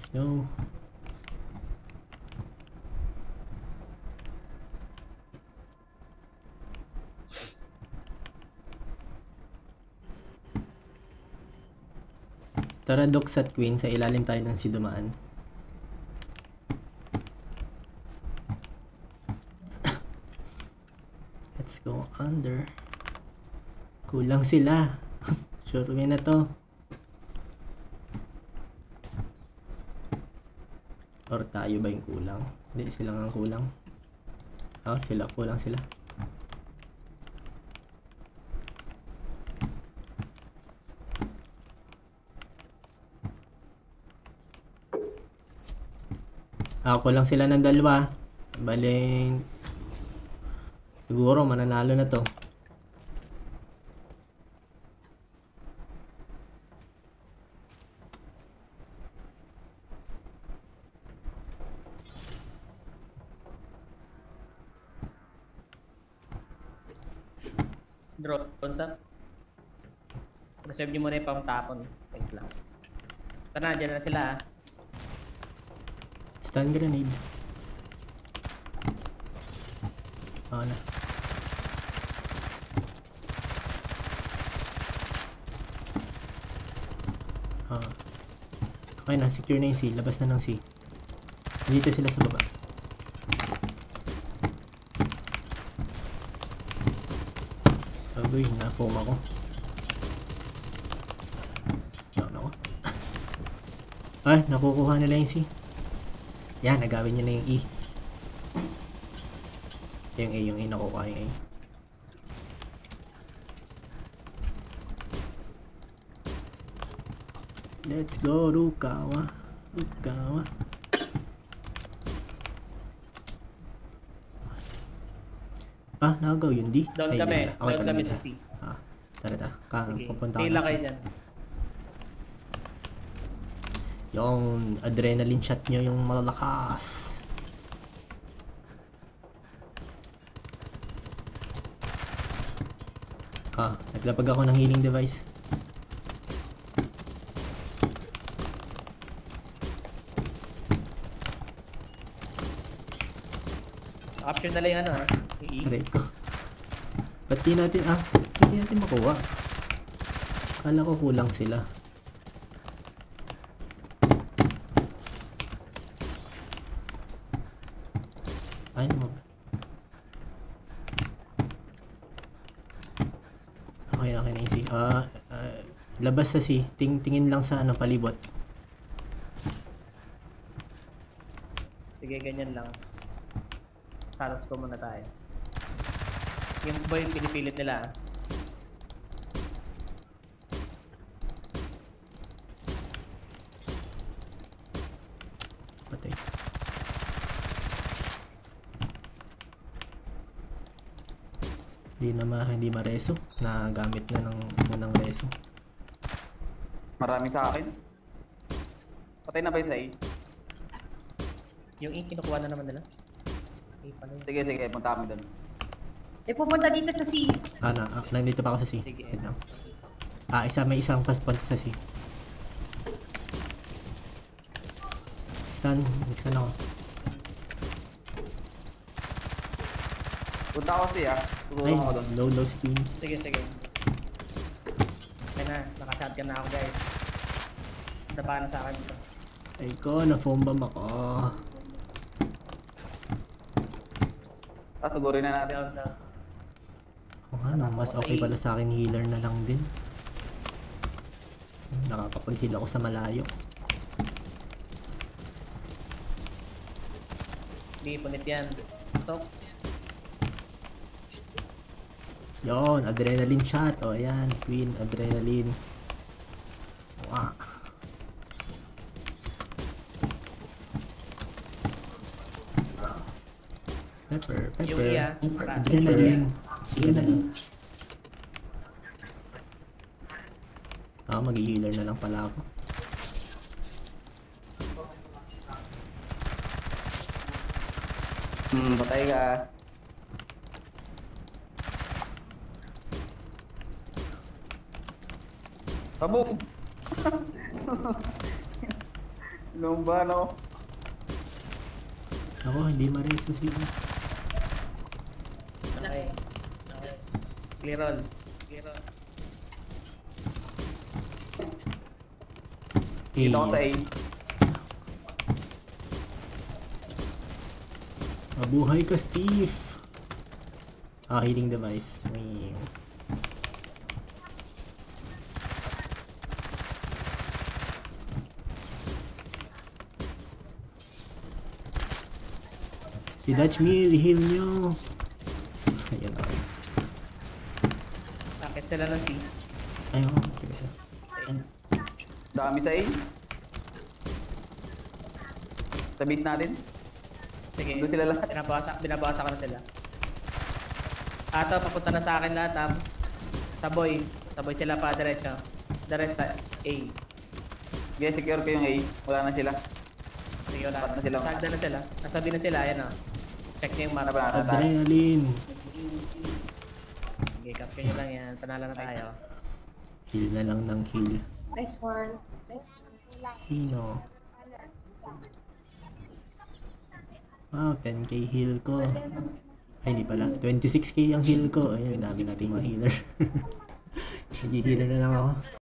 No. Tara, Dox at Queen, sa ilalim tayo ng sidumaan. Let's go under. Kulang sila. Sure win na to. Or tayo ba yung kulang? Hindi, sila nga kulang. Oh, sila, kulang sila. Kulang sila ng dalawa. Baling siguro mananalo na to. Drone sa. Reserve nyo muna yung pang tapon. Wait lang. Tara, dyan na sila. Stun grenade. Na. Okay na, secure na yung C. Labas na ng C. Dito sila sa baba. Agoy, na-foam ako. Down ako. Ay, nakukuha nila yung C. Yan, nagawin nyo na yung E. Yung A, yung A, nakukuha yung A. Let's go, Rukawa. Rukawa. Nagaw yun, di? Down kami. Down kami sa C. Tara. Pupunta stay ako lang na kayo C. dyan. Yung adrenaline shot nyo, yung malalakas. Naglapag ako ng healing device. Option na lang yung yung E. Aray ko. Ba't di natin, hindi natin makuha. Akala ko kulang sila. Ay naman. Okay na yung C. Labas sa C. Tingin lang sa palibot. Sige, ganyan lang. Saras ko muna tayo. Yung ba yung pinipilit nila? Patay. Hindi mareso. Nagamit na ng reso. Marami sa akin. Patay na ba yung sa A? Yung E, kinukuha na naman nila. E pala yun. Sige, punta kami doon. Pupunta dito sa C. Nandito pa ako sa C. Sige. Wait lang. May isang fast point sa C. Stun, mixan ako. Punta ako siya. Ay, Tutulong ako doon. low si Queen. Sige. Okay na, nakashotgun na ako guys. Daba na sa akin ito. Ay ko, na-foam bomb ako. Sugurin na natin. Down. Mas okay pala sa akin healer na lang din. Nakakapag-heal ako sa malayo. Hindi, punit yan. So, Yon, adrenaline shot. Ayan, Queen, adrenaline. Wow. Pepper. Yung iya. Adrenaline. Adrenaline. Mag-healer na lang pala ako. Patay ka. Paboom! Lumba, no? Ako, hindi ma-res sa sila. Okay. Clear all. Clear all. Dito ako sa A. Mabuhay ka, Steve! Healing device. May... Si Dutch Mill, heal nyo! Ayan o. Bakit sila ng C? Ayun, teka siya. Dami sa A. Sa base natin. Sige. Doon sila lahat. Binabasa ko na sila. Ato, papunta na sa akin lahat ha. Saboy. Saboy sila pa diretso. The rest sa A. Sige, secure ko yung A. Wala na sila. Sige, wala. Dapat na sila. Tagda na sila. Nasabi na sila, ayan o. Check niyo yung map. Ano ba natin tayo? Adrenaline! Sige, capture nyo lang yan. Panalo na tayo. Heal na lang ng heal. Nice one. Nice one. Sino? Wow, 10k heal ko. Ay, hindi pala. 26k ang heal ko. Ayun, dami nating mga healer. Nag-healer na lang ako.